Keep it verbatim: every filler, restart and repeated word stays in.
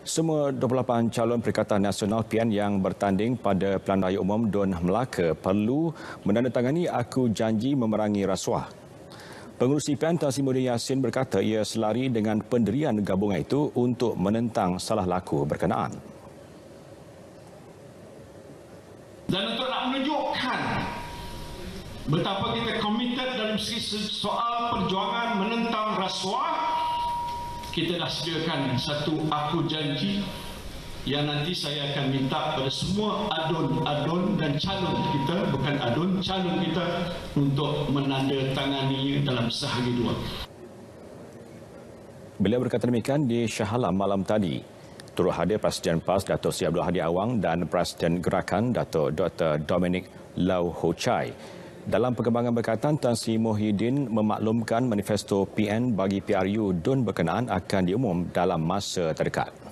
Semua dua puluh lapan calon Perikatan Nasional P N yang bertanding pada Pilihan Raya Umum Dun Melaka perlu menandatangani aku janji memerangi rasuah. Pengurusi P N Tan Sri Muhyiddin Yassin berkata ia selari dengan pendirian gabungan itu untuk menentang salah laku berkenaan. Dan untuk nak menunjukkan betapa kita komited dalam segi soal perjuangan menentang rasuah, kita dah sediakan satu aku janji yang nanti saya akan minta pada semua adun-adun dan calon kita, bukan adun, calon kita untuk menandatangani dalam sehari dua. Beliau berkata demikian di Shah Alam malam tadi. Turut hadir Presiden P A S Dato' Sri Abdul Hadi Awang dan Presiden Gerakan Dato' Doktor Dominic Lau Ho Chai. Dalam perkembangan berkaitan, Tan Sri Muhyiddin memaklumkan manifesto P N bagi P R U Dun berkenaan akan diumum dalam masa terdekat.